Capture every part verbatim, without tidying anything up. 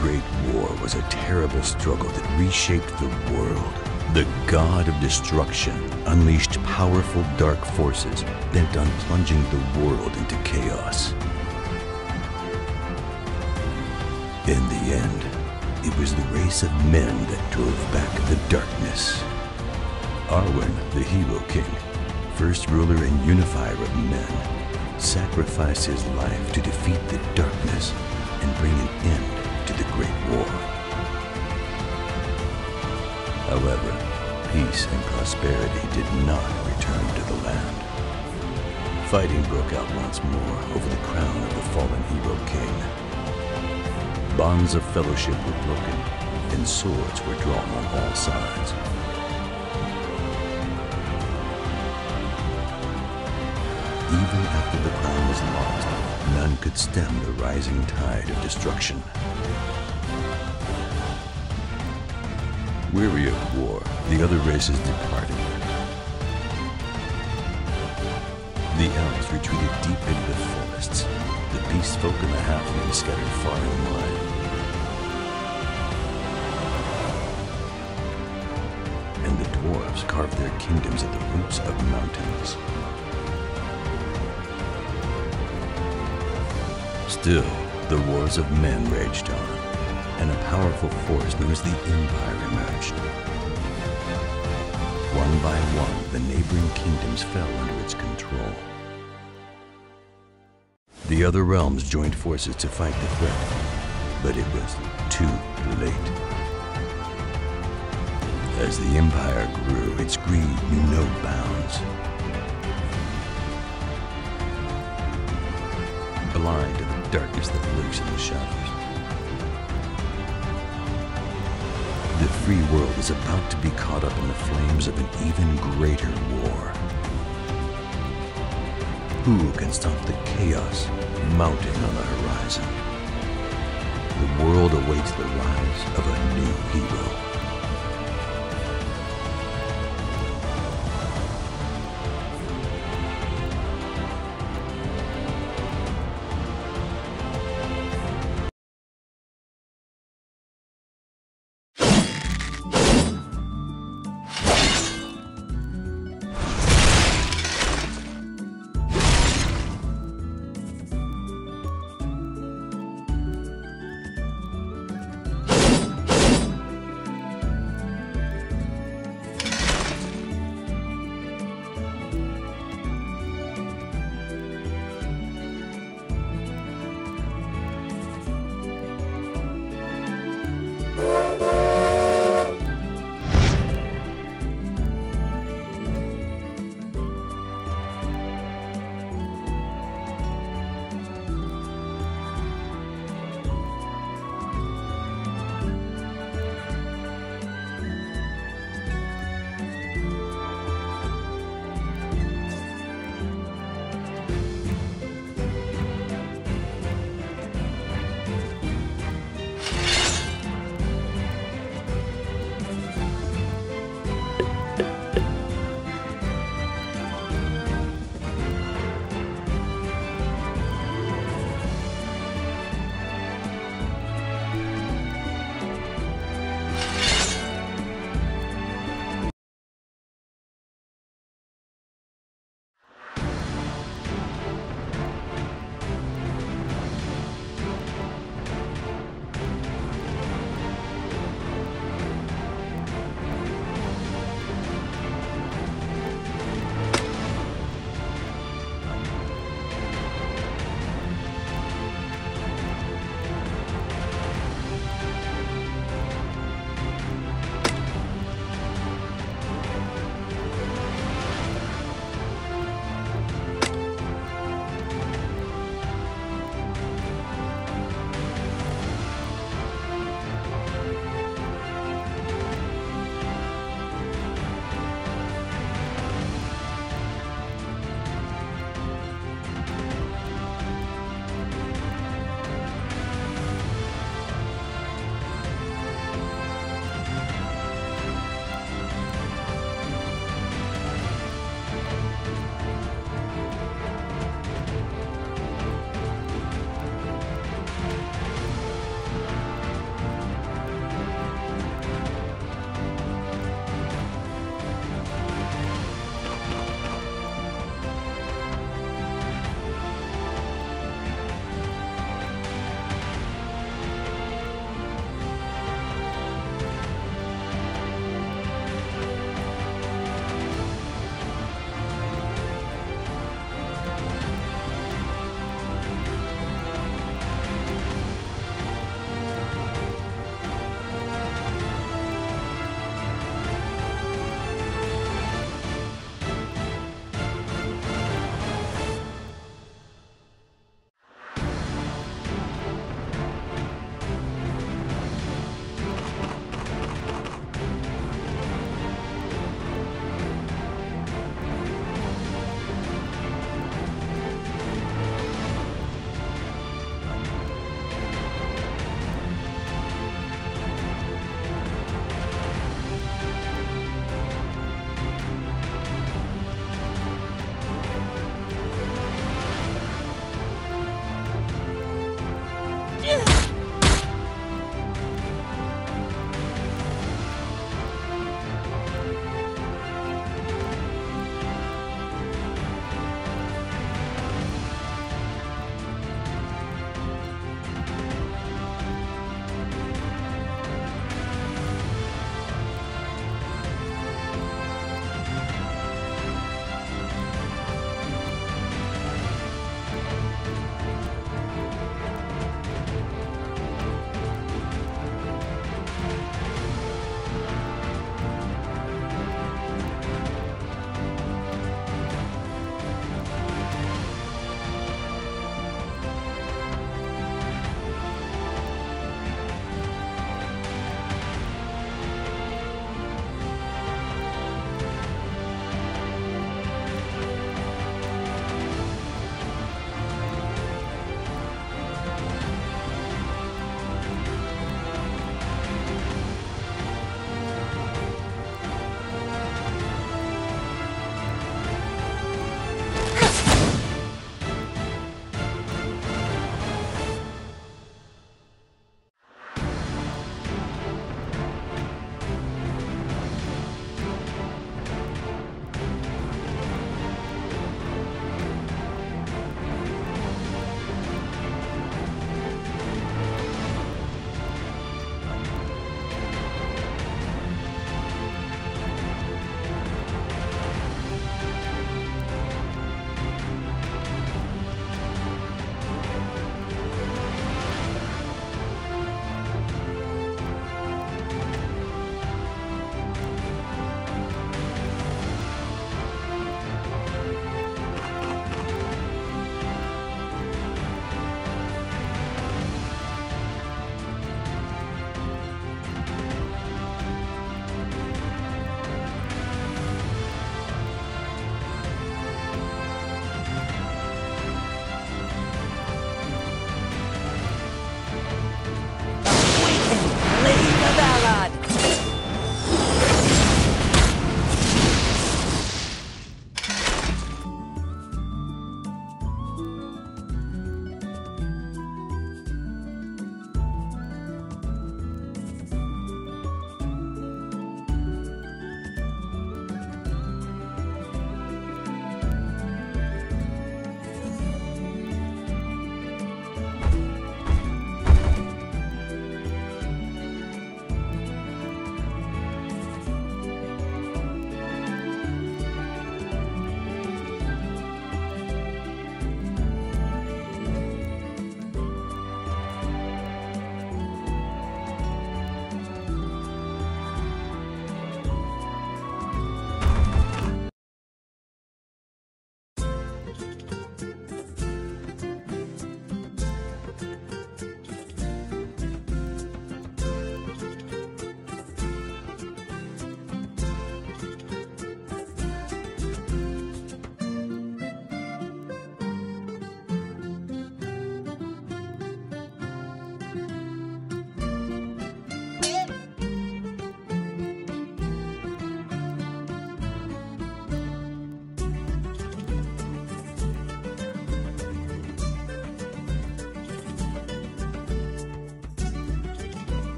Great War was a terrible struggle that reshaped the world. The god of destruction unleashed powerful dark forces bent on plunging the world into chaos. In the end, it was the race of men that drove back the darkness. Arwyn the Hero-King, first ruler and unifier of men, sacrificed his life to defeat the darkness and bring an end to the Great War. However, peace and prosperity did not return to the land. Fighting broke out once more over the crown of the fallen Hero-King. Bonds of fellowship were broken, and swords were drawn on all sides. Even after the crown was lost, none could stem the rising tide of destruction. Weary of war, the other races departed. The elves retreated deep into the forests. The beast folk and the halflings scattered far and wide. And the dwarves carved their kingdoms at the roots of mountains. Still, the wars of men raged on, and a powerful force known as the Empire emerged. One by one, the neighboring kingdoms fell under its control. The other realms joined forces to fight the threat, but it was too late. As the Empire grew, its greed knew no bounds. Blind to the darkness that lurks in the shadows. The free world is about to be caught up in the flames of an even greater war. Who can stop the chaos mounting on the horizon? The world awaits the rise of a new hero.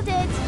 it!